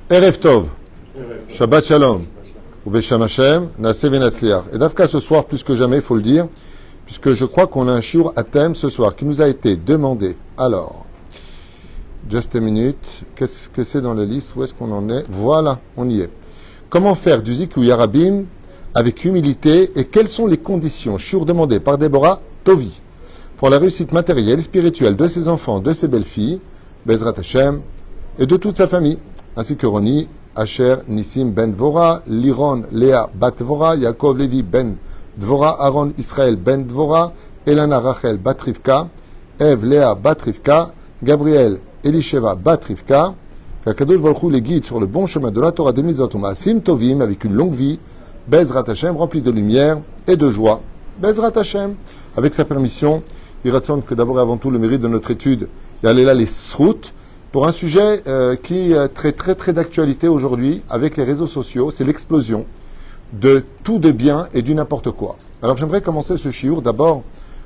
Erev Tov, Shabbat Shalom, ou Besham Hashem, Naaseh Venatzliach. Et d'Afka ce soir, plus que jamais, il faut le dire, puisque je crois qu'on a un shiur à thème ce soir qui nous a été demandé. Alors, just a minute, qu'est-ce que c'est dans la liste? Où est-ce qu'on en est? Voilà, on y est. Comment faire du Zikouï Yarabim avec humilité et quelles sont les conditions? Shiur demandé par Déborah Tovi pour la réussite matérielle et spirituelle de ses enfants, de ses belles-filles, Bezrat Hashem, et de toute sa famille, ainsi que Roni, Asher, Nissim ben Dvora, Liron, Léa bat Dvora, Yaakov Lévi ben Dvora, Aaron Israël ben Dvora, Elana Rachel bat Rivka, Ève Léa bat Rivka, Gabriel Elisheva bat Rivka, qu'Akadosh Baruch Hu les guide sur le bon chemin de la Torah des Mitzvot Sim Tovim, avec une longue vie, Bezrat Hashem, remplie de lumière et de joie, Bezrat Hashem, avec sa permission, il raconte que d'abord et avant tout le mérite de notre étude, il y a là les sroutes, pour un sujet qui est très d'actualité aujourd'hui avec les réseaux sociaux, c'est l'explosion de tout de bien et du n'importe quoi. Alors j'aimerais commencer ce shiur d'abord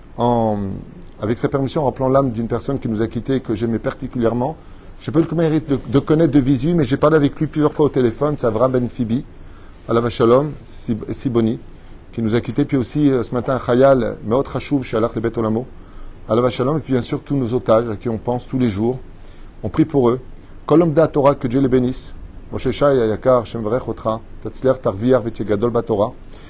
avec sa permission en rappelant l'âme d'une personne qui nous a quittés et que j'aimais particulièrement. Je peux le mérite de connaître de visu, mais j'ai parlé avec lui plusieurs fois au téléphone, c'est Avram Ben Fibi, Alav Shalom, Siboni, qui nous a quittés, puis aussi ce matin Chayal, Meot Chashuv, Shalach le Bet Olamo, Alav Shalom, et puis bien sûr tous nos otages à qui on pense tous les jours. On prie pour eux. Kolomda Torah, que Dieu les bénisse. Moshe Shai, Yakar, Shemvrech, Otra, Tatzler, Tarviar, Vetigadol, Batora.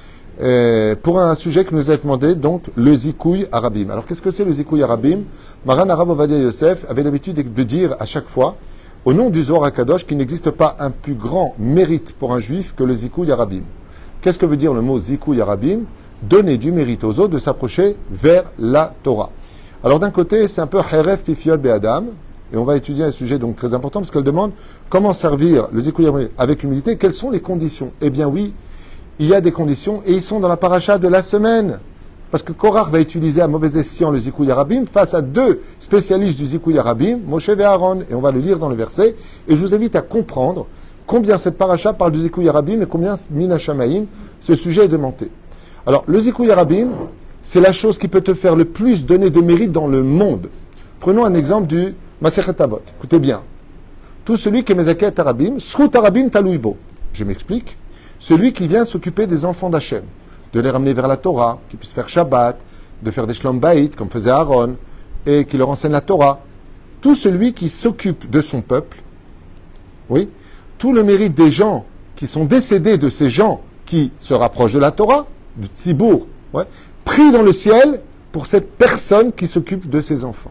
Pour un sujet qui nous a demandé, donc, le Zikouï Arabim. Alors, qu'est-ce que c'est le Zikouï Arabim? Maran Arab Ovadia Yosef avait l'habitude de dire à chaque fois, au nom du Zohar HaKadosh, qu'il n'existe pas un plus grand mérite pour un juif que le Zikouï Arabim. Qu'est-ce que veut dire le mot Zikouï Arabim? Donner du mérite aux autres de s'approcher vers la Torah. Alors, d'un côté, c'est un peu Heref Pifiot Be'adam. Et on va étudier un sujet donc très important parce qu'elle demande comment servir le Zikouï Yarabim avec humilité. Quelles sont les conditions? Eh bien oui, il y a des conditions et ils sont dans la paracha de la semaine. Parce que Korach va utiliser à mauvais escient le Zikouï Yarabim face à deux spécialistes du Zikouï Yarabim, Moshe et Aaron. Et on va le lire dans le verset. Et je vous invite à comprendre combien cette paracha parle du Zikouï Yarabim et combien Mina Shamaïm, ce sujet est demandé. Alors le Zikouï Yarabim, c'est la chose qui peut te faire le plus donner de mérite dans le monde. Prenons un exemple du Masechet Avot. Écoutez bien. Tout celui qui est Mezaket Arabim, Srut Arabim Talouibo. Je m'explique. Celui qui vient s'occuper des enfants d'Hachem, de les ramener vers la Torah, qui puisse faire Shabbat, de faire des Shlom Bayit, comme faisait Aaron, et qui leur enseigne la Torah. Tout celui qui s'occupe de son peuple, oui, tout le mérite des gens qui sont décédés de ces gens qui se rapprochent de la Torah, du Tzibour, ouais, pris dans le ciel pour cette personne qui s'occupe de ses enfants.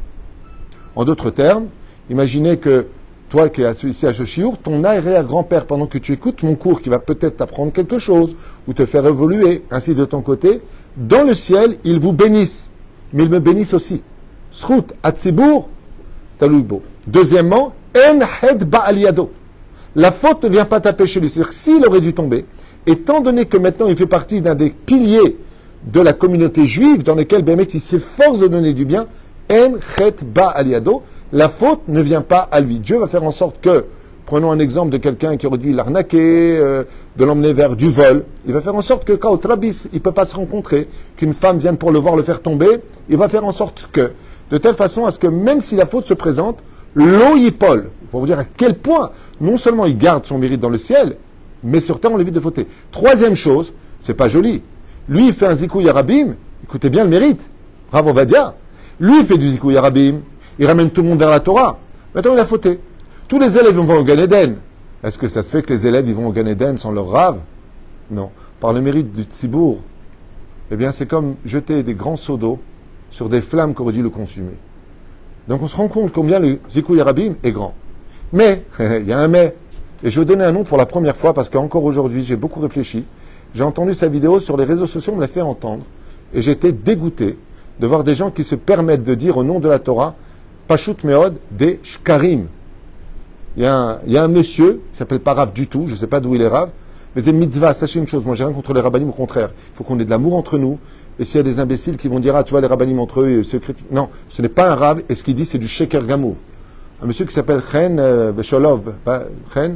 En d'autres termes, imaginez que toi qui es ici à ce shiur, ton arrière-grand-père, pendant que tu écoutes mon cours qui va peut-être t'apprendre quelque chose ou te faire évoluer, ainsi de ton côté, dans le ciel, ils vous bénissent. Mais ils me bénissent aussi. Srout atzibur talouibo. Deuxièmement, en hed ba'aliado. La faute ne vient pas taper chez lui. C'est-à-dire que s'il aurait dû tomber, étant donné que maintenant il fait partie d'un des piliers de la communauté juive dans lequel Bémet il s'efforce de donner du bien, En chet ba aliado, la faute ne vient pas à lui. Dieu va faire en sorte que, prenons un exemple de quelqu'un qui aurait dû l'arnaquer, de l'emmener vers du vol, il va faire en sorte que quand au Trabis, il ne peut pas se rencontrer, qu'une femme vienne pour le voir le faire tomber, il va faire en sorte que, de telle façon à ce que même si la faute se présente, l'eau y pole. Pour vous dire à quel point, non seulement il garde son mérite dans le ciel, mais sur terre on l'évite de fauter. Troisième chose, c'est pas joli. Lui, il fait un Zikouï Yarabim, écoutez bien le mérite. Bravo Vadia. Lui, il fait du Zikouï Yarabim, il ramène tout le monde vers la Torah. Maintenant, il a fauté. Tous les élèves vont au Gan Eden. Est-ce que ça se fait que les élèves ils vont au Gan Eden sans leur rave? Non. Par le mérite du Tzibour, eh bien, c'est comme jeter des grands seaux d'eau sur des flammes qui auraient dû le consumer. Donc, on se rend compte combien le Zikouï Yarabim est grand. Mais, il y a un mais. Et je vais donner un nom pour la première fois parce qu'encore aujourd'hui, j'ai beaucoup réfléchi. J'ai entendu sa vidéo sur les réseaux sociaux, on me l'a fait entendre. Et j'étais dégoûté de voir des gens qui se permettent de dire au nom de la Torah, Pashut Meod, des Shkarim. Il y a un monsieur, qui s'appelle pas Rav du tout, je ne sais pas d'où il est Rav, mais c'est mitzvah, sachez une chose, moi j'ai rien contre les rabbinim, au contraire. Il faut qu'on ait de l'amour entre nous, et s'il y a des imbéciles qui vont dire, ah tu vois les rabbinim entre eux, c'est critique. Non, ce n'est pas un Rav, et ce qu'il dit c'est du Sheker Gamour. Un monsieur qui s'appelle Chen Besholov, Chen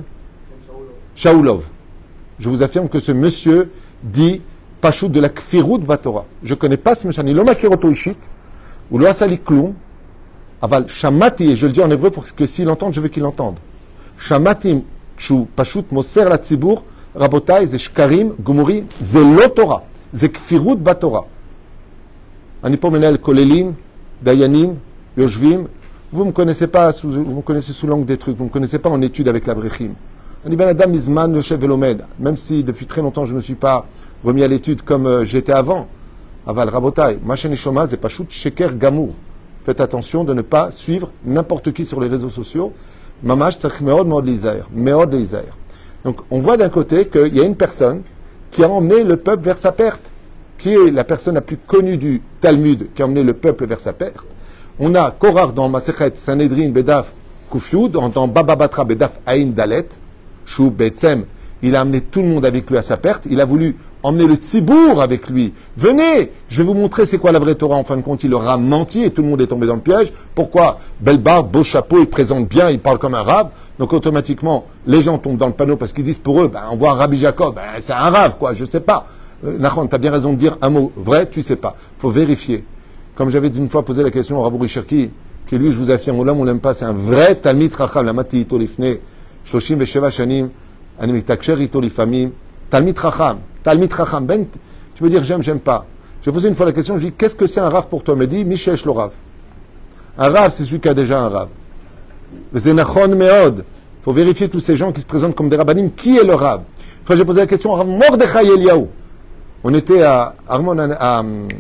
Shaulov. Je vous affirme que ce monsieur dit Pashut de la Kfirut Batora. Je ne connais pas ce monsieur, ni l'Omakiroto Ishik, ou le Asali Kloum, Aval Shamati, et je le dis en hébreu pour que s'il entende, je veux qu'il entende. Shamati שהוא פשוט מוסר לציבור, רבותיי, זה שקרים גמורים, זה לא תורה, זה כפירות בתורה. אני פה מנהל כוללים, דיינים, יושבים, vous me connaissez pas, vous me connaissez sous l'angle des trucs, vous me connaissez pas en étude avec l'avrechim. אני בן אדם מזמן יושב ולומד, même si depuis très longtemps je ne me suis pas remis à l'étude comme j'étais avant. אבל רבותיי, מה שאני שומע זה פשוט שקר גמור. Faites attention de ne pas suivre n'importe qui sur les réseaux sociaux. ממש צריך מאוד מאוד להיזהר, מאוד להיזהר. Donc on voit d'un côté qu'il y a une personne qui a emmené le peuple vers sa perte, qui est la personne la plus connue du Talmud, qui a emmené le peuple vers sa perte. On a Korach dans Masechet Sanhedrin Bedaf Kufyud, dans Baba Batra Bedaf Aïn Dalet, Shou Betsem, il a amené tout le monde avec lui à sa perte, il a voulu emmener le Tzibour avec lui. Venez, je vais vous montrer c'est quoi la vraie Torah. En fin de compte, il leur a menti et tout le monde est tombé dans le piège. Pourquoi? Belle barbe, beau chapeau, il présente bien, il parle comme un rave. Donc automatiquement, les gens tombent dans le panneau parce qu'ils disent pour eux, on voit un Rabbi Jacob, c'est un rave, quoi, je sais pas. Nachon, tu as bien raison de dire un mot vrai, tu sais pas. Faut vérifier. Comme j'avais une fois posé la question à Ravouri Cherki, que lui, je vous affirme, on l'aime pas, c'est un vrai Talmid Chacham, la mati ito lifne, shoshim vesheva shanim, ani mitakcher ito lifamim, Talmid Chacham, Talmid Chacham, ben, tu peux dire j'aime pas. J'ai posé une fois la question, je dis, qu'est-ce que c'est un rave pour toi? Il me dit, Mishesh lo rav. Un rave, c'est celui qui a déjà un rave. C'est nachon meod. Faut vérifier tous ces gens qui se présentent comme des rabbanim, qui est le rave? Une fois, j'ai posé la question à Rav Mordechai Eliyahu. On était à Armon, à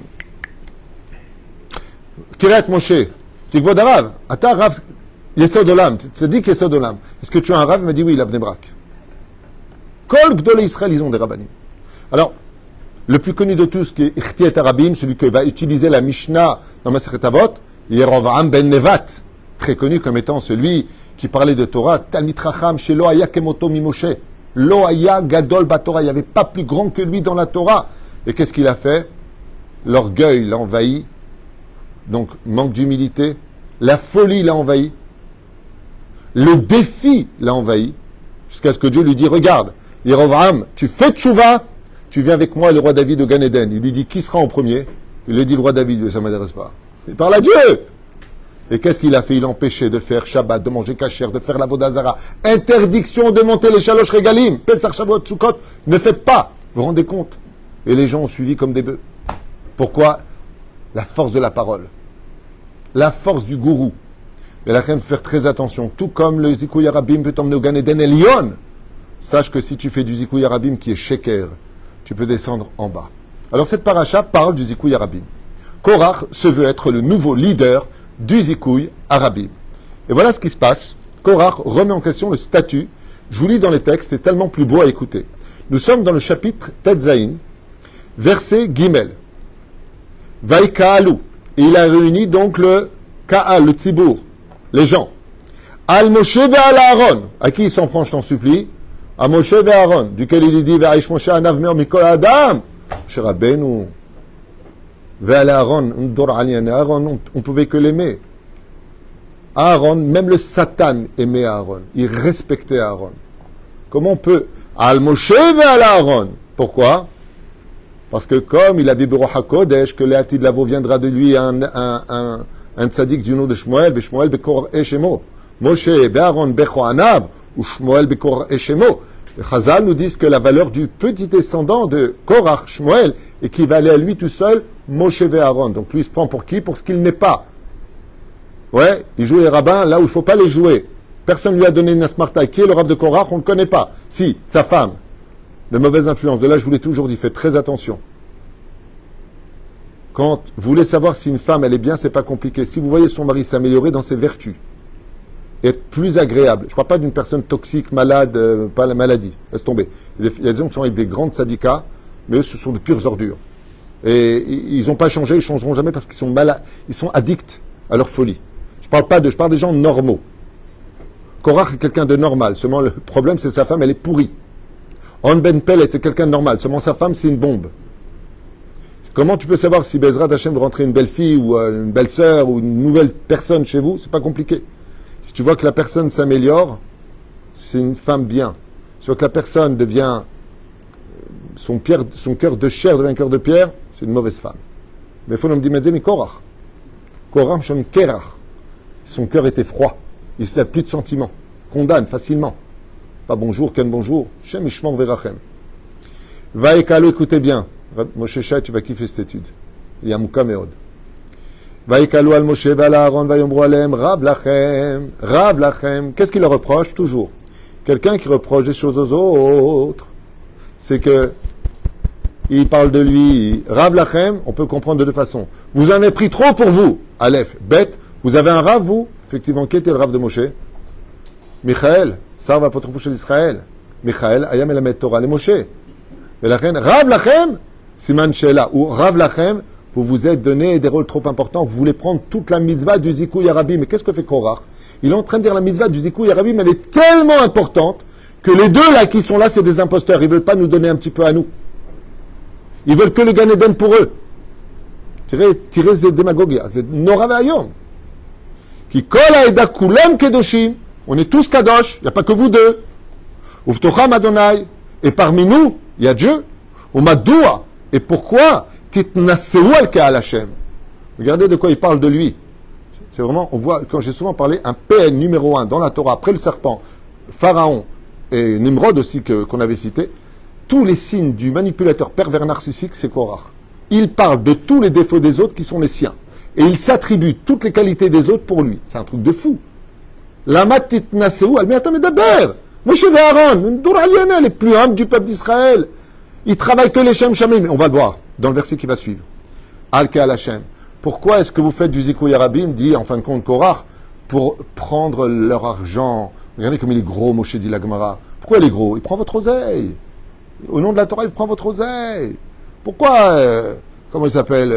Kiryat Moshe. Je dis, Kvod Rav, Ata Rav Yesod Olam, c'est dit Yesod Olam. Est-ce que tu as un Rav? Il m'a dit oui, il a Bnei Brak. Kol Gdolei Israël, ils ont des rabbanim. Alors, le plus connu de tous, qui est Ichtiet Arabim, celui qui va utiliser la Mishnah dans Masechet Avot, Yerovam ben Nevat, très connu comme étant celui qui parlait de Torah, Talmid Chacham, chez Lo Haya Kemoto mi Moshe. Lo Haya Gadol Batorah, il n'y avait pas plus grand que lui dans la Torah. Et qu'est-ce qu'il a fait? L'orgueil l'a envahi. Donc, manque d'humilité. La folie l'a envahi. Le défi l'a envahi. Jusqu'à ce que Dieu lui dit, regarde, Yerovam, tu fais tchouva, tu viens avec moi, le roi David de Gan Eden. Il lui dit, qui sera en premier? Il lui dit, le roi David, ça ne m'intéresse pas. Il parle à Dieu. Et qu'est-ce qu'il a fait? Il empêchait de faire Shabbat, de manger kasher, de faire la Vodazara. Interdiction de monter les Shalosh Regalim. Pesach, Shavuot, Sukkot. Ne faites pas. Vous vous rendez compte? Et les gens ont suivi comme des bœufs. Pourquoi? La force de la parole. La force du gourou. Et la reine, faut faire très attention. Tout comme le Zikouy Arabim peut t'emmener au Gan Eden Elion. Sache que si tu fais du Zikouy Arabim qui est Sheker, tu peux descendre en bas. Alors cette paracha parle du Zikouy Arabim. Korach se veut être le nouveau leader du Zikouy Arabim. Et voilà ce qui se passe. Korach remet en question le statut. Je vous lis dans les textes, c'est tellement plus beau à écouter. Nous sommes dans le chapitre Tetzaïn, verset Gimel. Vaikaalu. Et il a réuni donc le Kaal, le Tzibour, les gens. Al Moshe ve'al Aaron. À qui il s'en prend, je t'en supplie? À Moshe ve'Aaron, duquel il dit Ve'aish Moshe anav mer mikol adam. Chez Rabbeinu. Ve'al Aaron, Aaron, on pouvait que l'aimer. Aaron, même le Satan aimait Aaron. Il respectait Aaron. Comment on peut? Al Moshe ve'al Aaron. Pourquoi? Parce que comme il a dit Beroch HaKodesh, que Léatid Lavo viendra de lui un tzaddik du nom de Shmuel, ve Shmuel bekor eshemo. Moshe ve'Aaron becho anav, ou Shmuel bekor eshemo. Les Chazal nous disent que la valeur du petit descendant de Korach, Shmuel, équivalait à lui tout seul, Moshe ve'Aaron. Donc lui il se prend pour qui? Pour ce qu'il n'est pas. Ouais, il joue les rabbins là où il ne faut pas les jouer. Personne ne lui a donné une asmarta. Qui est le rabbin de Korach? On ne le connaît pas. Si, sa femme. De mauvaise influence. De là, je vous l'ai toujours dit, faites très attention. Quand vous voulez savoir si une femme, elle est bien, c'est pas compliqué. Si vous voyez son mari s'améliorer dans ses vertus, et être plus agréable, je ne parle pas d'une personne toxique, malade, pas la maladie, laisse tomber. Il y a des gens qui sont avec des grandes syndicats, mais eux, ce sont de pures ordures. Et ils n'ont pas changé, ils ne changeront jamais parce qu'ils sont malades, ils sont addicts à leur folie. Je parle des gens normaux. Korach est quelqu'un de normal, seulement le problème, c'est sa femme, elle est pourrie. On Ben Pellet, c'est quelqu'un de normal. Seulement sa femme, c'est une bombe. Comment tu peux savoir si Bezrat Hashem veut rentrer une belle fille ou une belle sœur ou une nouvelle personne chez vous? C'est pas compliqué. Si tu vois que la personne s'améliore, c'est une femme bien. Si tu vois que la personne devient son cœur de chair devient un cœur de pierre, c'est une mauvaise femme. Mais il faut nous dire, mais Korach. Korach, Shom Kerach. Son cœur était froid. Il n'a plus de sentiments. Condamne facilement. Pas bonjour, ken bonjour. Shem Ishmor Verachem. Vaïkalo, écoutez bien. Moshe Shai, tu vas kiffer cette étude. Yamouka Meod. Vaïkalo al Moshe val Aaron vayomru alem Rav lachem. Rav lachem. Qu'est-ce qu'il leur reproche? Toujours. Quelqu'un qui reproche des choses aux autres, c'est que il parle de lui. Rav lachem, on peut comprendre de deux façons. Vous en avez pris trop pour vous. Aleph, bête. Vous avez un Rav, vous? Effectivement, qui était le Rav de Moshe? Michael, Sarv apotropouche d'Israël. Michael, Ayam elamed Torah le Moshe. Et la reine, Rav lachem, Siman Shela, ou Rav lachem, vous vous êtes donné des rôles trop importants, vous voulez prendre toute la mitzvah du Zikouï Arabi. Mais qu'est-ce que fait Korach? Il est en train de dire la mitzvah du Zikouï Arabi, mais elle est tellement importante que les deux là qui sont là, c'est des imposteurs. Ils veulent pas nous donner un petit peu à nous. Ils veulent que le Gan Eden pour eux. Tirez ces démagogies. C'est Nora Vayom. Qui kol haeda kulam kedoshim. On est tous kadosh. Il n'y a pas que vous deux. Uvtocham Adonai. Et parmi nous, il y a Dieu. Umadoua. Et pourquoi? Titnaseu al Ke'al Hashem. Regardez de quoi il parle de lui. C'est vraiment, on voit, quand j'ai souvent parlé, un PN numéro 1 dans la Torah, après le serpent, Pharaon et Nimrod aussi qu'on avait cité, tous les signes du manipulateur pervers narcissique, c'est Korach. Il parle de tous les défauts des autres qui sont les siens. Et il s'attribue toutes les qualités des autres pour lui. C'est un truc de fou. Lama titnaseu al miatam medaber. Moshe Aaron, Douraliana, les plus humbles du peuple d'Israël. Ils travaillent que les Shem Shamim. Mais on va le voir dans le verset qui va suivre. Al Ke'al Hashem. Pourquoi est-ce que vous faites du Zikouï Arabim, dit en fin de compte Korach, pour prendre leur argent? Regardez comme il est gros, Moshe dit la Gemara. Pourquoi il est gros? Il prend votre oseille. Au nom de la Torah, il prend votre oseille. Pourquoi, comment il s'appelle,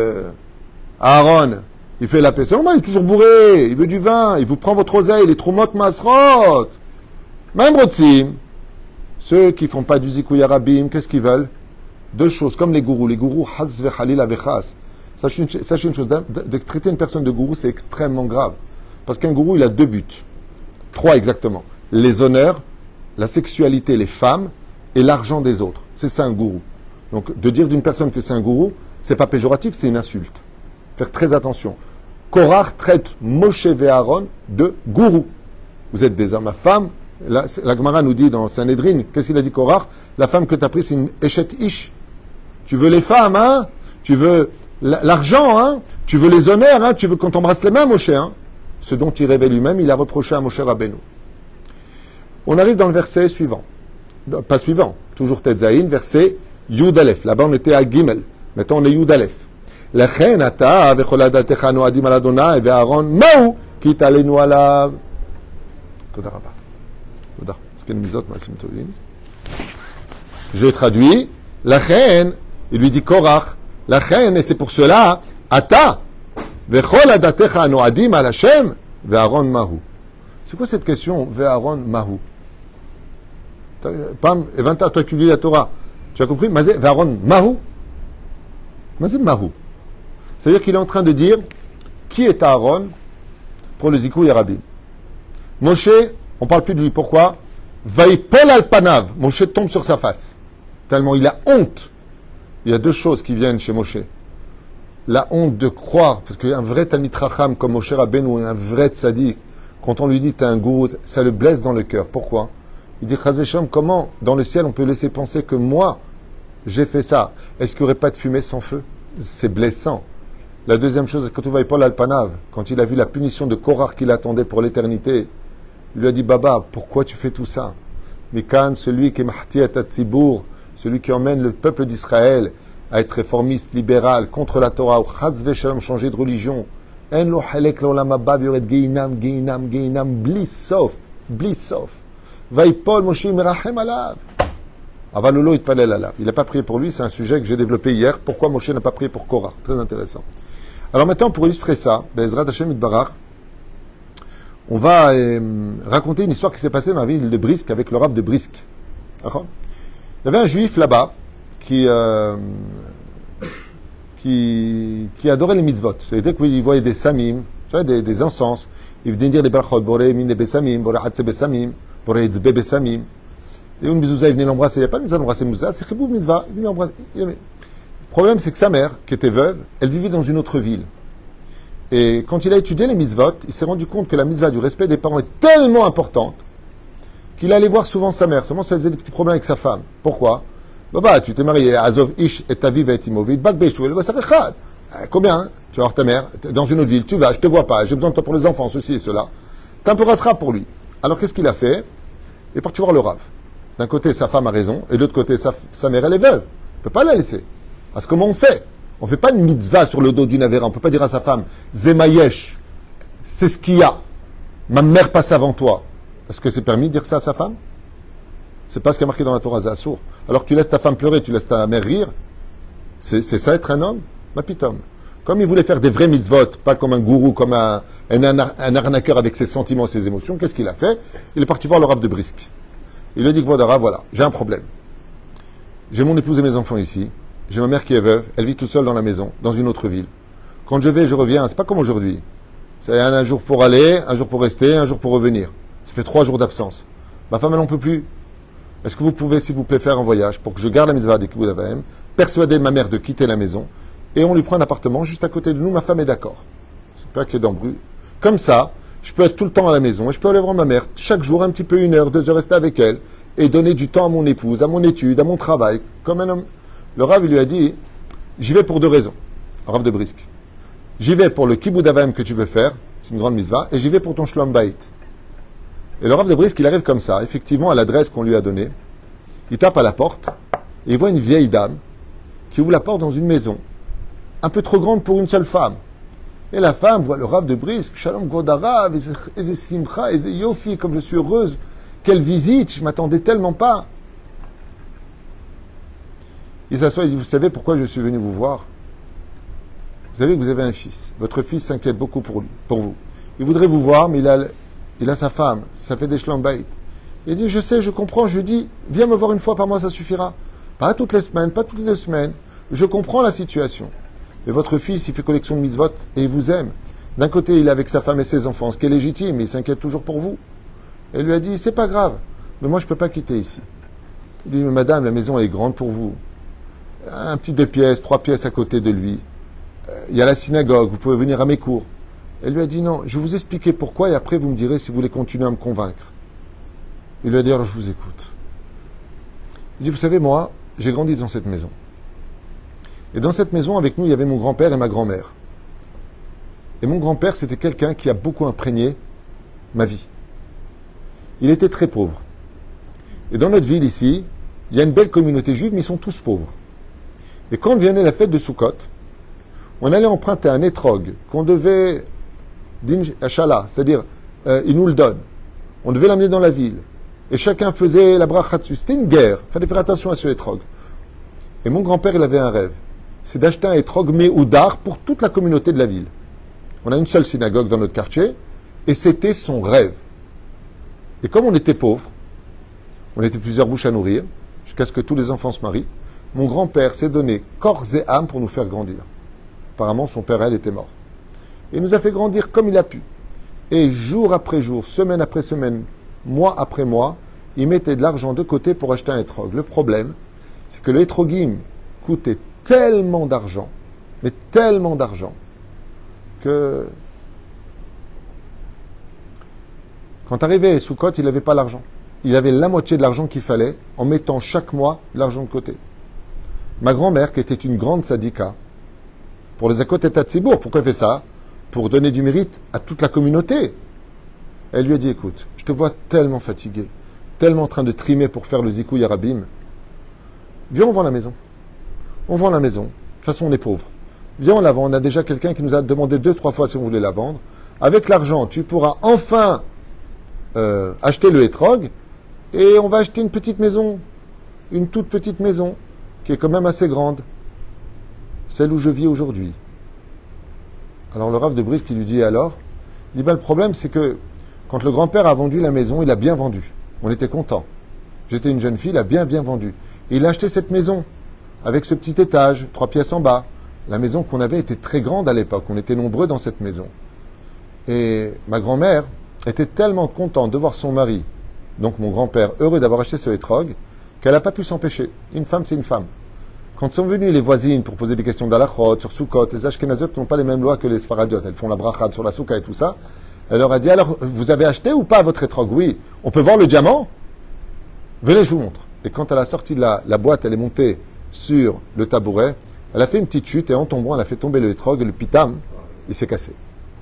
Aaron, il fait la paix? C'est normal, il est toujours bourré, il veut du vin, il vous prend votre oseille, les trumot masrot. Même Rotzim, ceux qui font pas du Zikouï Arabim, qu'est-ce qu'ils veulent? Deux choses, comme les gourous. Les gourous, Haz vechalil avechas. Sachez une chose, de traiter une personne de gourou, c'est extrêmement grave. Parce qu'un gourou, il a deux buts. Trois exactement. Les honneurs, la sexualité, les femmes, et l'argent des autres. C'est ça un gourou. Donc, de dire d'une personne que c'est un gourou, c'est pas péjoratif, c'est une insulte. Faire très attention. Korach traite Moshe et Aaron de gourou. Vous êtes des hommes à femmes. La Gemara nous dit dans Sanhedrin, qu'est-ce qu'il a dit Korach? La femme que tu as prise, c'est une Eshet Ish. Tu veux les femmes, hein? Tu veux l'argent, hein? Tu veux les honneurs, hein? Tu veux qu'on t'embrasse les mains, Moshe, hein? Ce dont il rêvait lui-même, il a reproché à Moshe Rabbeinu. On arrive dans le verset suivant. Pas suivant, toujours Tetzaïn, verset Yud Aleph. Là-bas, on était à Gimel. Maintenant, on est Yud Aleph. Lechen ata vecholadatech noadim al Adonai ve'Aaron ma'u ki talenu alav. Toda rabba. Toda. Sken mizot ma'asim tovim. Je traduis. Lechen, il lui dit Korach. Lechen, et c'est pour cela, ata vecholadatech noadim al Hashem ve'Aaron ma'u. C'est quoi cette question ve'Aaron ma'u? Pam, Evanta, toi qui lis la Torah, tu as compris? Mazé, Varon, Mahou. Mazé, Mahou. C'est-à-dire qu'il est en train de dire qui est Aaron pour le Zikouï Arabim. Moshe, on ne parle plus de lui. Pourquoi? Vaipol al panav. Moshe tombe sur sa face. Tellement il a honte. Il y a deux choses qui viennent chez Moshe. La honte de croire, parce qu'un vrai Talmid Chacham comme Moshe Rabbeinu, un vrai tzaddik, quand on lui dit t'es un gourou, ça le blesse dans le cœur. Pourquoi? Il dit, Chaz v'Shalom, comment, dans le ciel, on peut laisser penser que moi, j'ai fait ça? Est-ce qu'il n'y aurait pas de fumée sans feu? C'est blessant. La deuxième chose, quand on va Paul Alpanav, quand il a vu la punition de Korach qui l'attendait pour l'éternité, il lui a dit, Baba, pourquoi tu fais tout ça? Mikan, celui qui est Mahti Atatzibour, celui qui emmène le peuple d'Israël à être réformiste, libéral, contre la Torah, ou Chaz v'Shalom, changer de religion. En lo halek l'olam haba v'yored geinam, geinam, geinam, blissof, blissof. Vaipol Moshe Merachem alav. Avalolo itpalel alav. Il n'a pas prié pour lui, c'est un sujet que j'ai développé hier. Pourquoi Moshe n'a pas prié pour Korach? Très intéressant. Alors maintenant, pour illustrer ça, Bezrat Hashem Itbarach, on va raconter une histoire qui s'est passée dans la ville de Brisk avec le Rav de Brisk. Il y avait un juif là-bas qui adorait les mitzvot. C'était qu'il voyait des samim, tu vois, des encens. Il venait dire les brachot, boré min besamim, boré hatse besamim, boré etzbe besamim. Et une mezouza, il venait l'embrasser. Il n'y a pas de mitzvah d'embrasser mezouza, c'est chibouv mitzvah. Il venait l'embrasser. Le problème, c'est que sa mère, qui était veuve, elle vivait dans une autre ville. Et quand il a étudié les mitzvot, il s'est rendu compte que la mitzvah du respect des parents est tellement importante qu'il allait voir souvent sa mère. Seulement, ça faisait des petits problèmes avec sa femme. Pourquoi? Bah, tu t'es marié, Azov Ish et ta vie va être immobile. Combien hein? Tu vas voir ta mère, dans une autre ville, tu vas, je te vois pas, j'ai besoin de toi pour les enfants, ceci et cela. C'est un peu rasera pour lui. Alors, qu'est-ce qu'il a fait? Il est parti voir le Rav. D'un côté, sa femme a raison, et de l'autre côté, sa mère, elle est veuve. On ne peut pas la laisser. Parce que comment on fait? On ne fait pas une mitzvah sur le dos d'une avéra. On ne peut pas dire à sa femme, Zemayesh, c'est ce qu'il y a. Ma mère passe avant toi. Est-ce que c'est permis de dire ça à sa femme? C'est pas ce qui est marqué dans la Torah, c'est assour. Alors que tu laisses ta femme pleurer, tu laisses ta mère rire. C'est ça être un homme? Ma pitom. Comme il voulait faire des vrais mitzvot, pas comme un gourou, comme un arnaqueur avec ses sentiments et ses émotions, qu'est-ce qu'il a fait? Il est parti voir le Rav de Brisk. Il lui a dit, voilà, j'ai un problème. J'ai mon épouse et mes enfants ici. J'ai ma mère qui est veuve. Elle vit toute seule dans la maison, dans une autre ville. Quand je vais, je reviens. C'est pas comme aujourd'hui. C'est un jour pour aller, un jour pour rester, un jour pour revenir. Ça fait 3 jours d'absence. Ma femme, elle n'en peut plus. Est-ce que vous pouvez, s'il vous plaît, faire un voyage pour que je garde la mitzvah des Kibbutz Avaim, persuader ma mère de quitter la maison, et on lui prend un appartement juste à côté de nous, ma femme est d'accord. C'est pas qu'il y ait d'embrouille. Comme ça, je peux être tout le temps à la maison, et je peux aller voir ma mère, chaque jour, un petit peu 1 heure, 2 heures, rester avec elle, et donner du temps à mon épouse, à mon étude, à mon travail, comme un homme. Le Rav, il lui a dit, j'y vais pour 2 raisons. Rav de Brisk. J'y vais pour le Kibbutz Avaim que tu veux faire, c'est une grande mitzvah, et j'y vais pour ton Shlom Bayit. Et le Rav de Brisk, il arrive comme ça, effectivement, à l'adresse qu'on lui a donnée. Il tape à la porte, et il voit une vieille dame qui ouvre la porte dans une maison, un peu trop grande pour une seule femme. Et la femme voit le Rav de Brisk, Shalom Godarav, Eze Simcha, Eze Yofi, comme je suis heureuse, quelle visite, je m'attendais tellement pas. Il s'assoit et dit, vous savez pourquoi je suis venu vous voir? Vous savez que vous avez un fils. Votre fils s'inquiète beaucoup pour vous. Il voudrait vous voir, mais il a sa femme. Ça fait des shlambait. Il dit, je sais, je comprends. Je dis, viens me voir 1 fois par mois, ça suffira. Pas toutes les semaines, pas toutes les 2 semaines. Je comprends la situation. Mais votre fils, il fait collection de mitzvot et il vous aime. D'un côté, il est avec sa femme et ses enfants, ce qui est légitime, mais il s'inquiète toujours pour vous. Et il lui a dit, c'est pas grave, mais moi je peux pas quitter ici. Il dit, mais madame, la maison elle est grande pour vous. Un petit 2 pièces, 3 pièces à côté de lui. Il y a la synagogue, vous pouvez venir à mes cours. Elle lui a dit, non, je vais vous expliquer pourquoi et après vous me direz si vous voulez continuer à me convaincre. Il lui a dit, alors je vous écoute. Il dit, vous savez, moi, j'ai grandi dans cette maison. Et dans cette maison, avec nous, il y avait mon grand-père et ma grand-mère. Et mon grand-père, c'était quelqu'un qui a beaucoup imprégné ma vie. Il était très pauvre. Et dans notre ville ici, il y a une belle communauté juive, mais ils sont tous pauvres. Et quand venait la fête de Sukkot, on allait emprunter un étrog qu'on devait Achala, c'est-à-dire il nous le donne. On devait l'amener dans la ville. Et chacun faisait la bracha dessus. C'était une guerre. Il fallait faire attention à ce étrog. Et mon grand-père, il avait un rêve. C'est d'acheter un étrog méoudar pour toute la communauté de la ville. On a une seule synagogue dans notre quartier, et c'était son rêve. Et comme on était pauvres, on était plusieurs bouches à nourrir, jusqu'à ce que tous les enfants se marient, mon grand-père s'est donné corps et âme pour nous faire grandir. Apparemment, son père, elle, était mort. Et il nous a fait grandir comme il a pu. Et jour après jour, semaine après semaine, mois après mois, il mettait de l'argent de côté pour acheter un étrog. Le problème, c'est que le étrogim coûtait tellement d'argent, mais tellement d'argent, que quand arrivait à Soukot, il n'avait pas l'argent. Il avait la moitié de l'argent qu'il fallait en mettant chaque mois de l'argent de côté. Ma grand-mère, qui était une grande sadika, pour les Akot et Tatsibour, pourquoi elle fait ça? Pour donner du mérite à toute la communauté. Elle lui a dit, écoute, je te vois tellement fatigué, tellement en train de trimer pour faire le Zikou Yarabim. Viens, on vend la maison. On vend la maison. De toute façon, on est pauvres. Viens, on la vend. On a déjà quelqu'un qui nous a demandé 2-3 fois si on voulait la vendre. Avec l'argent, tu pourras enfin acheter le hétrog et on va acheter une petite maison. Une toute petite maison qui est quand même assez grande. Celle où je vis aujourd'hui. Alors le Rav de Brisk qui lui dit alors, il dit ben, le problème c'est que quand le grand-père a vendu la maison, il a bien vendu. On était content. J'étais une jeune fille, il a bien vendu. Et il a acheté cette maison avec ce petit étage, 3 pièces en bas. La maison qu'on avait était très grande à l'époque. On était nombreux dans cette maison. Et ma grand-mère était tellement contente de voir son mari, donc mon grand-père, heureux d'avoir acheté ce hétrog, qu'elle n'a pas pu s'empêcher. Une femme, c'est une femme. Quand sont venues les voisines pour poser des questions d'Alachot, sur Soukot, les Ashkenazot n'ont pas les mêmes lois que les Sfaradiot. Elles font la brachad sur la Souka et tout ça. Elle leur a dit, alors, vous avez acheté ou pas votre étrog? Oui. On peut voir le diamant? Venez, je vous montre. Et quand elle a sorti de la boîte, elle est montée sur le tabouret, elle a fait une petite chute et en tombant, elle a fait tomber le hétrog, le pitam, il s'est cassé.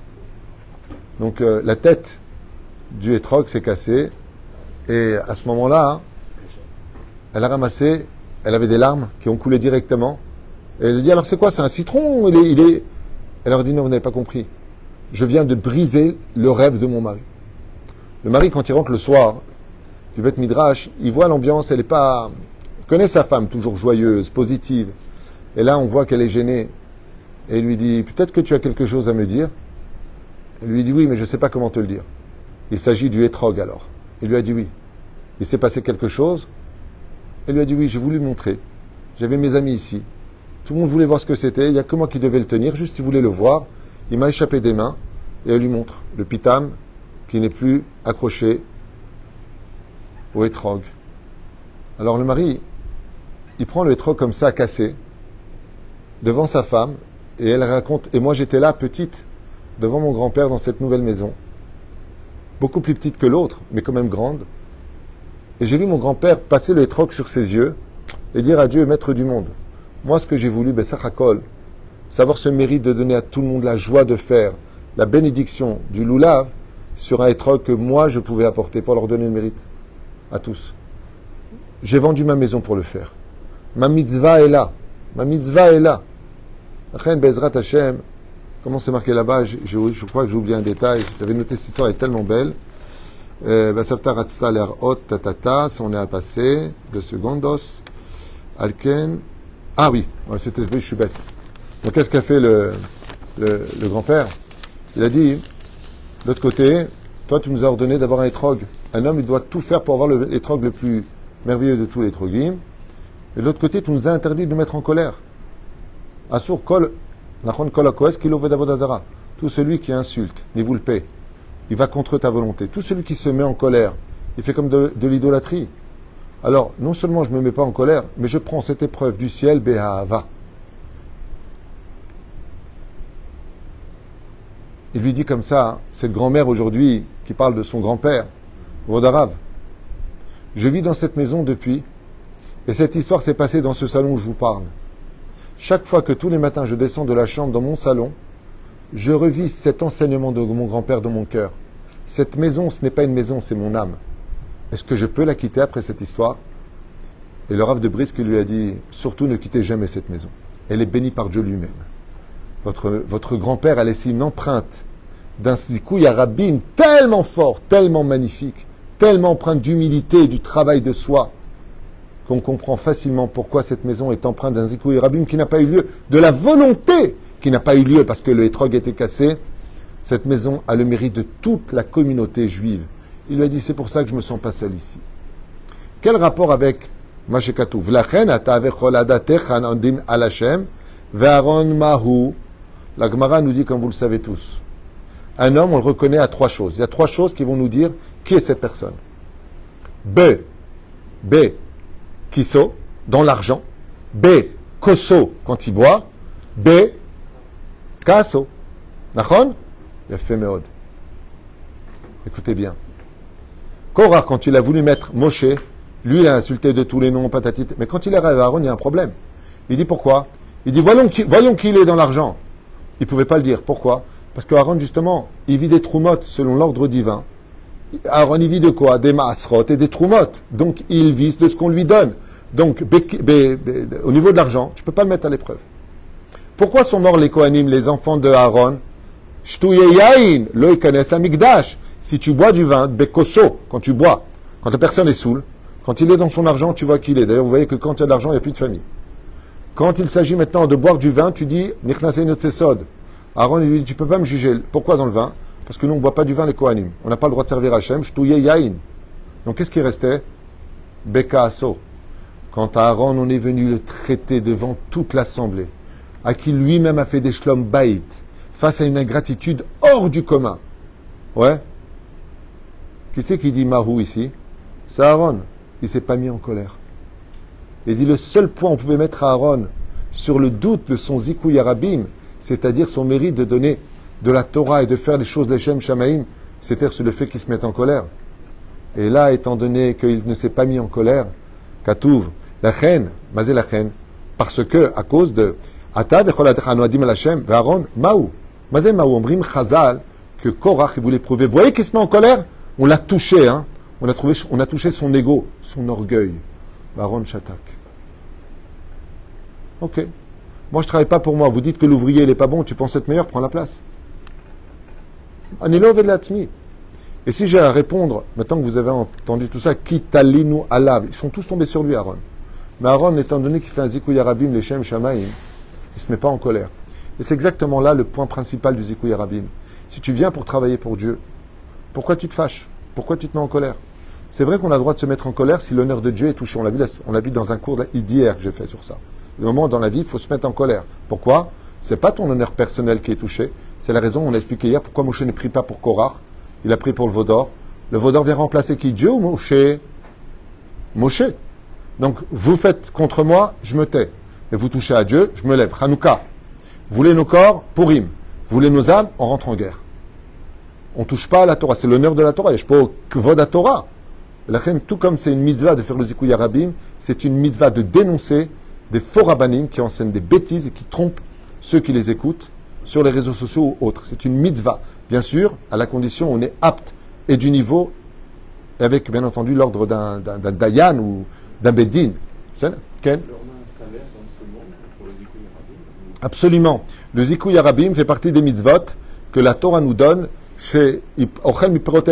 Donc la tête du hétrog s'est cassée et à ce moment-là, elle a ramassé, elle avait des larmes qui ont coulé directement. Et elle dit, alors c'est quoi, c'est un citron Elle leur dit, non, vous n'avez pas compris. Je viens de briser le rêve de mon mari. Le mari, quand il rentre le soir du Beth Midrash, il voit l'ambiance, elle est pas... Il connaît sa femme, toujours joyeuse, positive. Et là, on voit qu'elle est gênée. Et il lui dit, peut-être que tu as quelque chose à me dire. Elle lui dit, oui, mais je ne sais pas comment te le dire. Il s'agit du hétrog alors. Il lui a dit oui. Il s'est passé quelque chose. Elle lui a dit oui, j'ai voulu le montrer. J'avais mes amis ici. Tout le monde voulait voir ce que c'était. Il n'y a que moi qui devais le tenir. Juste, il voulait le voir. Il m'a échappé des mains. Et elle lui montre le pitam qui n'est plus accroché au hétrog. Alors le mari, il prend le hétrog comme ça, cassé, devant sa femme. Et elle raconte, et moi j'étais là, petite, devant mon grand-père dans cette nouvelle maison. Beaucoup plus petite que l'autre, mais quand même grande. Et j'ai vu mon grand-père passer le hétrog sur ses yeux et dire à Dieu, maître du monde, moi ce que j'ai voulu, Bessachakol, savoir ce mérite de donner à tout le monde la joie de faire la bénédiction du loulav sur un hétrog que moi je pouvais apporter pour leur donner le mérite à tous. J'ai vendu ma maison pour le faire. Ma mitzvah est là. Ma mitzvah est là. Chen Bezrat Hashem, comment c'est marqué là-bas, je crois que j'ai oublié un détail. J'avais noté cette histoire, elle est tellement belle. Basavta Ratzta Lerot Tatata, si on est à passer, 2 secondos. Alken. Ah oui, c'était, je suis bête. Donc qu'est-ce qu'a fait le grand-père? Il a dit, de l'autre côté, toi tu nous as ordonné d'avoir un hétrog. Un homme, il doit tout faire pour avoir l'hétrog le plus merveilleux de tous les hétrogim. Et de l'autre côté, tu nous as interdit de nous mettre en colère. Asur kol, nachon kol akoes kilo vedavodazara. Tout celui qui insulte, ni vous le paie, il va contre ta volonté. Tout celui qui se met en colère, il fait comme de l'idolâtrie. Alors, non seulement je ne me mets pas en colère, mais je prends cette épreuve du ciel, Behava. Il lui dit comme ça, cette grand-mère aujourd'hui, qui parle de son grand-père, Vodarav. Je vis dans cette maison depuis, et cette histoire s'est passée dans ce salon où je vous parle. Chaque fois que tous les matins je descends de la chambre dans mon salon, je revis cet enseignement de mon grand-père dans mon cœur. Cette maison, ce n'est pas une maison, c'est mon âme. Est-ce que je peux la quitter après cette histoire? Et le Rav de Brisk lui a dit, surtout ne quittez jamais cette maison. Elle est bénie par Dieu lui-même. Votre grand-père a laissé une empreinte d'un zikouï rabim tellement fort, tellement magnifique, tellement empreinte d'humilité et du travail de soi, qu'on comprend facilement pourquoi cette maison est empreinte d'un zikouï rabim qui n'a pas eu lieu, de la volonté qui n'a pas eu lieu parce que le hétrog était cassé. Cette maison a le mérite de toute la communauté juive. Il lui a dit, c'est pour ça que je ne me sens pas seul ici. Quel rapport avec Mashekatu? Vlachen atavechol adatechan andim alashem ve'aron mahu. La Gemara nous dit, comme vous le savez tous, un homme, on le reconnaît à 3 choses. Il y a 3 choses qui vont nous dire qui est cette personne. B, kiso, dans l'argent. B, koso, quand il boit. B, kaso. Nachon? Il a fait méode. Écoutez bien. Korah, quand il a voulu mettre Moshe, lui, il a insulté de tous les noms, patatit. Mais quand il arrive à Aaron, il y a un problème. Il dit pourquoi? Il dit, voyons qui il est dans l'argent. Il ne pouvait pas le dire. Pourquoi? Parce qu'Aaron, justement, il vit des troumotes selon l'ordre divin. Aaron, il vit de quoi? Des masrot et des troumotes. Donc, il vit de ce qu'on lui donne. Donc, au niveau de l'argent, tu ne peux pas le mettre à l'épreuve. Pourquoi sont morts les Kohanim, les enfants de Aaron? Si tu bois du vin, bekoso, quand tu bois, quand la personne est saoule, quand il est dans son argent, tu vois qui il est. D'ailleurs, vous voyez que quand il y a de l'argent, il n'y a plus de famille. Quand il s'agit maintenant de boire du vin, tu dis, Aaron, il lui dit, tu ne peux pas me juger. Pourquoi dans le vin? Parce que nous, on ne boit pas du vin, les Kohanim. On n'a pas le droit de servir Hachem. Donc, qu'est-ce qui restait? Bekaaso. Quand Aaron, on est venu le traiter devant toute l'assemblée, à qui lui-même a fait des shlom baït, face à une ingratitude hors du commun. Ouais. Qui c'est qui dit Marou ici? C'est Aaron. Il ne s'est pas mis en colère. Il dit le seul point où on pouvait mettre Aaron sur le doute de son zikouï rabim, c'est-à-dire son mérite de donner de la Torah et de faire les choses d'Hachem Shamaïm, c'est-à-dire sur le fait qu'il se mette en colère. Et là, étant donné qu'il ne s'est pas mis en colère, Katouv, la reine, Mazé la reine, parce que, à cause de Ata vecholatecha noadim el Hashem, ve'Aaron, Maou. Mazé Maou, Ombrim Chazal, que Korach, il voulait prouver. Vous voyez qu'il se met en colère? On l'a touché, hein. On a touché son ego, son orgueil. Aaron Shatak. Ok. Moi, je ne travaille pas pour moi. Vous dites que l'ouvrier, il n'est pas bon, tu penses être meilleur, prends la place. Anilo velatmi. Et si j'ai à répondre, maintenant que vous avez entendu tout ça, Kitalinu alav, ils sont tous tombés sur lui, Aaron. Mais Aaron, étant donné qu'il fait un Zikouy Arabim, les Shem Shamaim, il ne se met pas en colère. Et c'est exactement là le point principal du Zikouy Arabim. Si tu viens pour travailler pour Dieu, pourquoi tu te fâches? Pourquoi tu te mets en colère? C'est vrai qu'on a le droit de se mettre en colère si l'honneur de Dieu est touché. On l'a vu dans un cours d'hier que j'ai fait sur ça. Le moment où dans la vie, il faut se mettre en colère. Pourquoi? C'est pas ton honneur personnel qui est touché. C'est la raison, on a expliqué hier, pourquoi Moshe ne prie pas pour Korach. Il a pris pour le Vaudor. Le Vaudor vient remplacer qui? Dieu ou Moshe? Moshe. Donc, vous faites contre moi, je me tais. Mais vous touchez à Dieu, je me lève. Hanouka. Vous voulez nos corps? Purim. Vous voulez nos âmes? On rentre en guerre. On ne touche pas à la Torah. C'est l'honneur de la Torah. Et je peux au Kvod à Torah. La reine, tout comme c'est une mitzvah de faire le Zikouy Arabim, c'est une mitzvah de dénoncer des faux rabbanim qui enseignent des bêtises et qui trompent ceux qui les écoutent sur les réseaux sociaux ou autres. C'est une mitzvah. Bien sûr, à la condition où on est apte et du niveau, avec bien entendu l'ordre d'un dayan ou d'un beddin. Ken? Absolument. Le Zikouy Arabim fait partie des mitzvot que la Torah nous donne. Il n'y a pas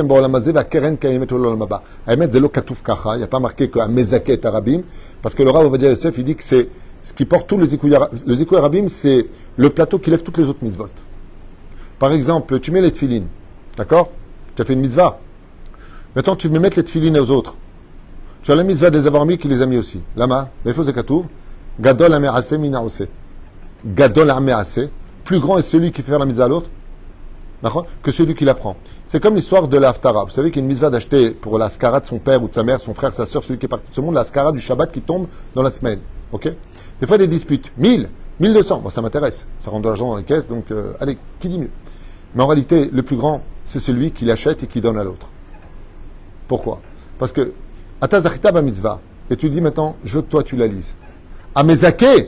marqué qu'un mezaket arabim, parce que le Rav Ovadia Yosef, il dit que c'est ce qui porte tout le Zikouy Arabim, c'est le plateau qui lève toutes les autres mitzvot. Par exemple, tu mets les tefilines, d'accord? Tu as fait une mitzvah. Maintenant, tu veux mettre les tefilines aux autres. Tu as la mitzvah des avoir mis qui les a mis aussi. Lama, Mefo Zekatour, Gadol Amease Minaose. Gadol Amease, plus grand est celui qui fait faire la mitzvah à l'autre que celui qui l'apprend. C'est comme l'histoire de l'Haftara. Vous savez qu'il y a une mitzvah d'acheter pour la skara de son père ou de sa mère, son frère, sa soeur, celui qui est parti de ce monde, la skara du Shabbat qui tombe dans la semaine. Ok? Des fois, des disputes. 1000, 1200. Bon, ça m'intéresse. Ça rentre de l'argent dans les caisses, donc allez, qui dit mieux? Mais en réalité, le plus grand, c'est celui qui l'achète et qui donne à l'autre. Pourquoi? Parce que, Atazachita ba mitzvah, et tu dis maintenant, je veux que toi tu la lises. Amezake,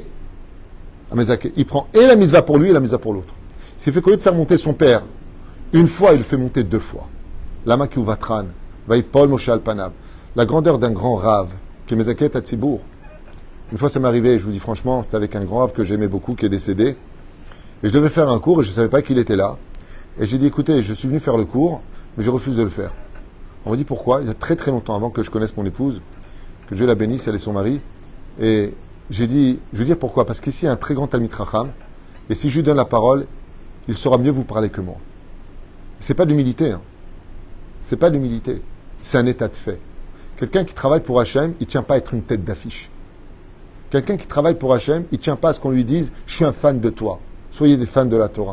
il prend et la mitzvah pour lui et la mitzvah pour l'autre. S'il fait qu'au lieu de faire monter son père une fois, il le fait monter 2 fois. Lama ki uvatran, vaipol Moshe alpanav. La grandeur d'un grand rave, qui est Mezaket Hatzibour. Une fois, ça m'est arrivé, je vous dis franchement, c'était avec un grand rave que j'aimais beaucoup, qui est décédé. Et je devais faire un cours et je ne savais pas qu'il était là. Et j'ai dit, écoutez, je suis venu faire le cours, mais je refuse de le faire. On m'a dit pourquoi? Il y a très très longtemps, avant que je connaisse mon épouse, que Dieu la bénisse, elle et son mari. Et j'ai dit, je veux dire pourquoi? Parce qu'ici, il y a un très grand Talmid Chacham. Et si je lui donne la parole, il saura mieux vous parler que moi. C'est pas d'humilité. Hein. C'est pas d'humilité. C'est un état de fait. Quelqu'un qui travaille pour Hachem, il ne tient pas à être une tête d'affiche. Quelqu'un qui travaille pour Hachem, il ne tient pas à ce qu'on lui dise « Je suis un fan de toi. Soyez des fans de la Torah. »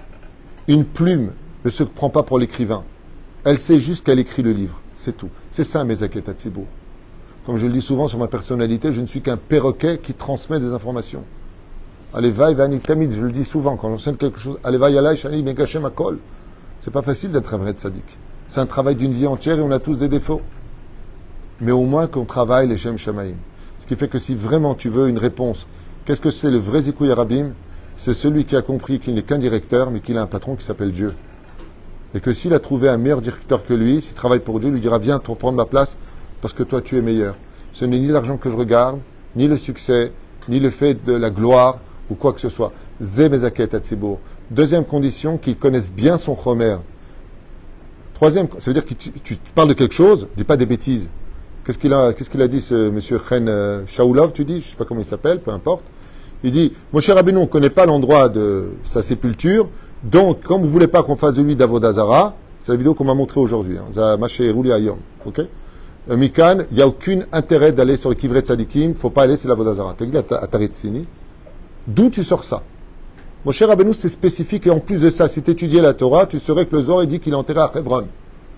Une plume ne se prend pas pour l'écrivain. Elle sait juste qu'elle écrit le livre. C'est tout. C'est ça, Mezaket Hatzibour. Comme je le dis souvent sur ma personnalité, je ne suis qu'un perroquet qui transmet des informations. Allez, va, Tamid, je le dis souvent quand j'enseigne quelque chose. Allez, va, Yalai, Shani, Megachem, Akol. C'est pas facile d'être un vrai tzaddik. C'est un travail d'une vie entière et on a tous des défauts. Mais au moins qu'on travaille les Shem Shamaim. Ce qui fait que si vraiment tu veux une réponse, qu'est-ce que c'est le vrai Zikouy Arabim? C'est celui qui a compris qu'il n'est qu'un directeur, mais qu'il a un patron qui s'appelle Dieu. Et que s'il a trouvé un meilleur directeur que lui, s'il travaille pour Dieu, il lui dira viens pour prendre ma place parce que toi tu es meilleur. Ce n'est ni l'argent que je regarde, ni le succès, ni le fait de la gloire ou quoi que ce soit. Zé Mezaket Hatzibour. Deuxième condition, qu'il connaisse bien son chomer. Troisième, ça veut dire que tu parles de quelque chose, dis pas des bêtises. Qu'est-ce qu'il a dit ce monsieur Chen Shaoulov, tu dis, je sais pas comment il s'appelle, peu importe. Il dit, mon cher Rabbeinu, on ne connaît pas l'endroit de sa sépulture, donc, comme vous voulez pas qu'on fasse de lui d'Avodazara, c'est la vidéo qu'on m'a montrée aujourd'hui, Zamaché Rouli Ayom, ok? Mikan, il n'y a aucun intérêt d'aller sur le Kivret Tzadikim, faut pas aller, c'est l'Avodazara. T'as dit à Taretsini. D'où tu sors ça? Mon cher Rabbeinu, c'est spécifique, et en plus de ça, si tu étudiais la Torah, tu saurais que le Zohar dit qu'il est enterré à Hebron.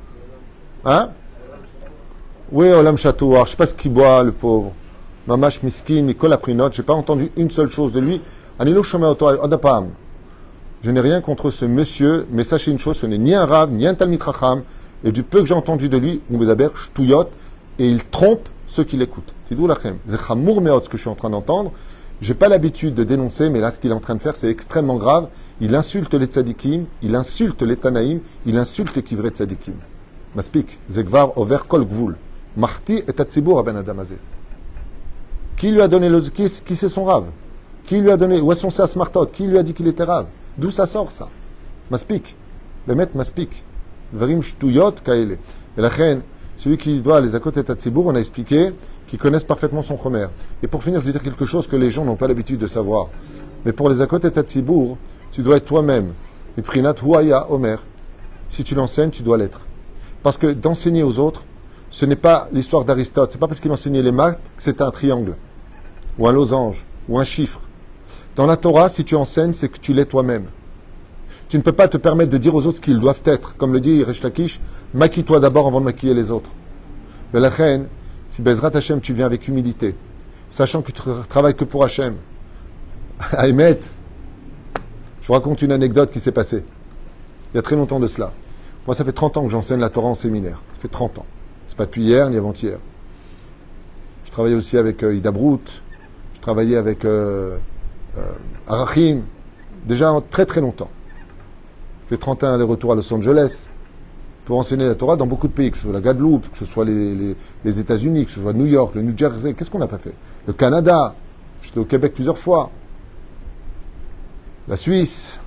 Hein? Oui, Olam Chatouar, je ne sais pas ce qu'il boit, le pauvre. Mamash Miskin, Nicole a pris note, je n'ai pas entendu une seule chose de lui. Anilo Shomei Oto Odapam. Je n'ai rien contre ce monsieur, mais sachez une chose, ce n'est ni un rave, ni un Talmid Chacham, Et du peu que j'ai entendu de lui, Moubedaber, Shtouyot, et il trompe ceux qui l'écoutent. Tidou lachem. C'est chamour meot ce que je suis en train d'entendre. J'ai pas l'habitude de dénoncer, mais là, ce qu'il est en train de faire, c'est extrêmement grave. Il insulte les tzadikim, il insulte les tanaïm, il insulte les kivrei tzadikim. Maspik, zegvar over kol gvul. Marti et atzibur ben adamazé. Qui lui a donné le... Qui c'est son rave? Qui lui a donné... Où est son sas martot? Qui lui a dit qu'il était rave? D'où ça sort, ça? Maspik. Le maître maspik. Verim shtuyot kaele. Et la reine, celui qui doit les akot et atzibur, on a expliqué qu'ils connaissent parfaitement son chomer. Et pour finir, je vais dire quelque chose que les gens n'ont pas l'habitude de savoir. Mais pour les akot et atzibur, tu dois être toi-même. Et prinat huaya omer. Si tu l'enseignes, tu dois l'être. Parce que d'enseigner aux autres, ce n'est pas l'histoire d'Aristote. C'est pas parce qu'il enseignait les maths que c'était un triangle, ou un losange, ou un chiffre. Dans la Torah, si tu enseignes, c'est que tu l'es toi-même. Tu ne peux pas te permettre de dire aux autres ce qu'ils doivent être. Comme le dit Resh Lakish, maquille-toi d'abord avant de maquiller les autres. Mais la reine, si Bezrat Hashem, tu viens avec humilité, sachant que tu travailles que pour Hashem, Ahmed, je vous raconte une anecdote qui s'est passée. Il y a très longtemps de cela. Moi, ça fait 30 ans que j'enseigne la Torah en séminaire. Ça fait 30 ans. C'est pas depuis hier ni avant-hier. Je travaillais aussi avec Ida Brout. Je travaillais avec Arachim. Déjà très très longtemps. J'ai fait 31 allers-retours à Los Angeles pour enseigner la Torah dans beaucoup de pays, que ce soit la Guadeloupe, que ce soit les États-Unis, que ce soit New York, le New Jersey. Qu'est-ce qu'on n'a pas fait? Le Canada. J'étais au Québec plusieurs fois. La Suisse.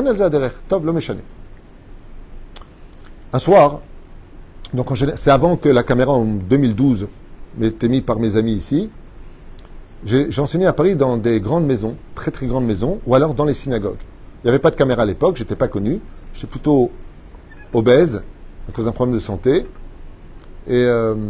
Un soir, donc c'est avant que la caméra en 2012 m'était mise par mes amis ici, j'ai enseigné à Paris dans des grandes maisons, très très grandes maisons, ou alors dans les synagogues. Il n'y avait pas de caméra à l'époque, j'étais pas connu, j'étais plutôt obèse à cause d'un problème de santé. Et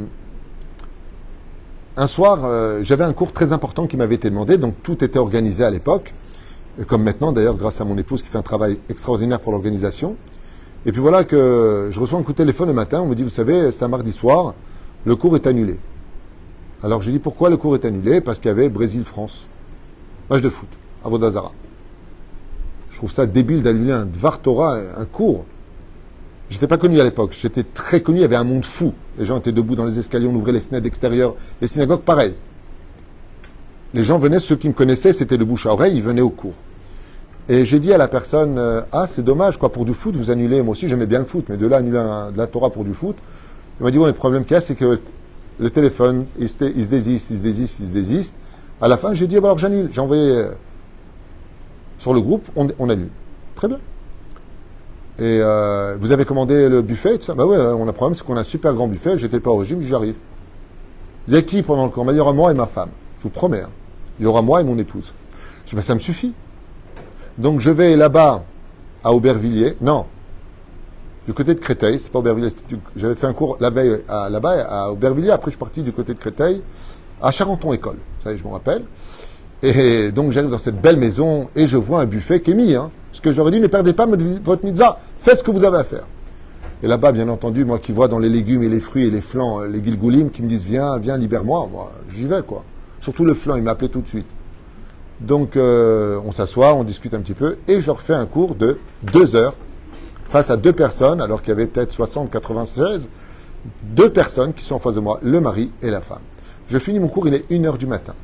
un soir, j'avais un cours très important qui m'avait été demandé, donc tout était organisé à l'époque, comme maintenant d'ailleurs grâce à mon épouse qui fait un travail extraordinaire pour l'organisation. Et puis voilà que je reçois un coup de téléphone le matin, on me dit, vous savez, c'est un mardi soir, le cours est annulé. Alors je dis, pourquoi le cours est annulé? Parce qu'il y avait Brésil-France. Match de foot, à Vodazara. Je trouve ça débile d'annuler un Dvar Torah, un cours. J'étais pas connu à l'époque, j'étais très connu, il y avait un monde fou. Les gens étaient debout dans les escaliers, on ouvrait les fenêtres extérieures. Les synagogues, pareil. Les gens venaient, ceux qui me connaissaient, c'était le bouche à oreille, ils venaient au cours. Et j'ai dit à la personne, ah, c'est dommage, quoi, pour du foot, vous annulez. Moi aussi, j'aimais bien le foot, mais de là, annuler de la Torah pour du foot. Il m'a dit, ouais, le problème qu'il y a, c'est que le téléphone, il se désiste. À la fin, j'ai dit, bah, alors j'annule. J'ai envoyé sur le groupe, on annule. Très bien. Et vous avez commandé le buffet, tout ça? Bah ouais, on a un problème, c'est qu'on a un super grand buffet, j'étais pas au régime, j'arrive. Vous avez qui pendant le cours? Il m'a dit, il y aura moi et ma femme. Je vous promets, hein. Il y aura moi et mon épouse. Je dis, bah, ça me suffit. Donc je vais là-bas, à Aubervilliers, non, du côté de Créteil, c'est pas Aubervilliers, j'avais fait un cours la veille là-bas, à Aubervilliers, après je suis parti du côté de Créteil, à Charenton-École, vous savez, je me rappelle. Et donc j'arrive dans cette belle maison, et je vois un buffet qui est mis, hein. Ce que j'aurais dit, ne perdez pas votre mitzvah, faites ce que vous avez à faire. Et là-bas, bien entendu, moi qui vois dans les légumes et les fruits et les flancs, les gilgoulim, qui me disent, viens, libère-moi, moi, j'y vais, quoi. Surtout le flan, il m'a appelé tout de suite. Donc, on s'assoit, on discute un petit peu, et je leur fais un cours de 2 heures face à 2 personnes, alors qu'il y avait peut-être 60, 96, 2 personnes qui sont en face de moi, le mari et la femme. Je finis mon cours, il est 1h du matin.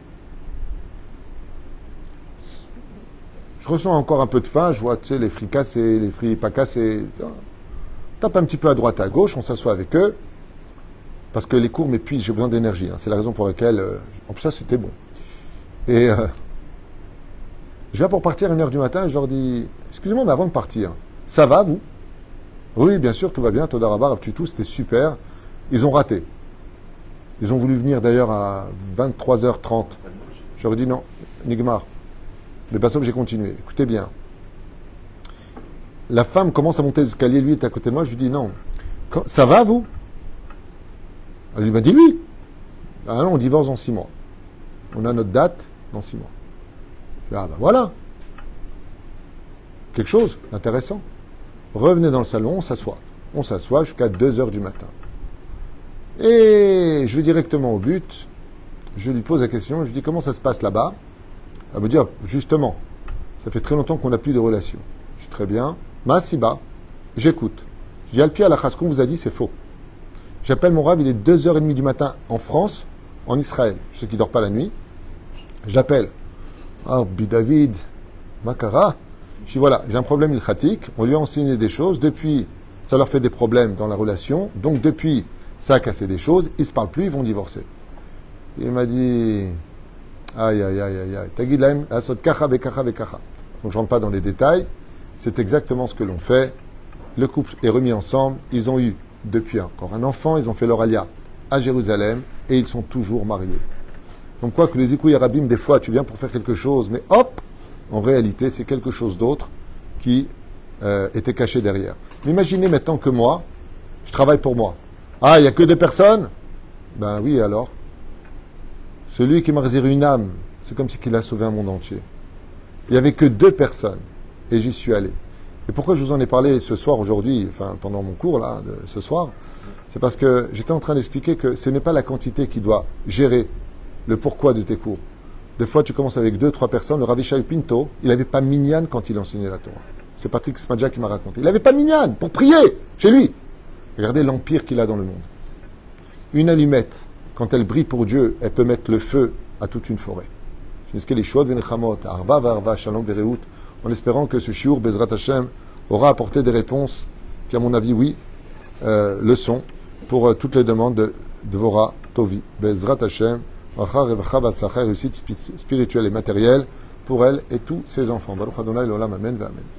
Je ressens encore un peu de faim, je vois, tu sais, les fruits cassés, les fruits pas cassés. Tape un petit peu à droite, à gauche, on s'assoit avec eux, parce que les cours m'épuisent, j'ai besoin d'énergie. Hein. C'est la raison pour laquelle, en plus ça, c'était bon. Et je viens pour partir à 1h du matin, je leur dis, excusez-moi, mais avant de partir, ça va, vous? Oui, bien sûr, tout va bien, Todarabar, tout, c'était super. Ils ont raté. Ils ont voulu venir d'ailleurs à 23h30. Je leur ai dit non, Nigmar. Mais pas sauf, j'ai continué. Écoutez bien. La femme commence à monter les escaliers, lui est à côté de moi, je lui dis non. Ça va, vous? Elle lui m'a dit oui. Ah non, on divorce dans 6 mois. On a notre date dans 6 mois. Ah ben voilà. Quelque chose d'intéressant. Revenez dans le salon, on s'assoit. On s'assoit jusqu'à 2h du matin. Et je vais directement au but. Je lui pose la question, je lui dis comment ça se passe là-bas. Elle me dit, ah, justement, ça fait très longtemps qu'on n'a plus de relation. Je dis très bien. Masiba, j'écoute. Je dis, Alpi Alakha, ce qu'on vous a dit, c'est faux. J'appelle mon rab, il est 2h30 du matin en France, en Israël. Je sais qu'il ne dort pas la nuit. J'appelle. Ah, David, Makara. Je dis, voilà, j'ai un problème ilkhatique. On lui a enseigné des choses. Depuis, ça leur fait des problèmes dans la relation. Donc, depuis, ça a cassé des choses. Ils ne se parlent plus, ils vont divorcer. Il m'a dit, aïe, aïe, aïe, aïe, aïe. Tagid lahem, asot kacha, bekacha, bekacha. Donc, je ne rentre pas dans les détails. C'est exactement ce que l'on fait. Le couple est remis ensemble. Ils ont eu, depuis encore un enfant, ils ont fait leur alia à Jérusalem et ils sont toujours mariés. Donc, quoi que les écouilles arabim, des fois, tu viens pour faire quelque chose, mais hop, en réalité, c'est quelque chose d'autre qui était caché derrière. Mais imaginez maintenant que moi, je travaille pour moi. Ah, il n'y a que 2 personnes? Ben oui, alors. Celui qui m'a réservé une âme, c'est comme si il a sauvé un monde entier. Il n'y avait que 2 personnes et j'y suis allé. Et pourquoi je vous en ai parlé ce soir, aujourd'hui, enfin pendant mon cours là, de ce soir, c'est parce que j'étais en train d'expliquer que ce n'est pas la quantité qui doit gérer le pourquoi de tes cours. Des fois, tu commences avec 2, 3 personnes. Le Rav Yishai Pinto, il n'avait pas minyan quand il enseignait la Torah. C'est Patrick Smadja qui m'a raconté. Il n'avait pas minyan pour prier chez lui. Regardez l'empire qu'il a dans le monde. Une allumette, quand elle brille pour Dieu, elle peut mettre le feu à toute une forêt. En espérant que ce shiur, Bezrat Hashem, aura apporté des réponses qui, à mon avis, oui, le sont, pour toutes les demandes de Dvorah Tovi. Bezrat Hashem, réussite spirituelle et matérielle pour elle et tous ses enfants. Baruch Adonai l'olam, amen, amen.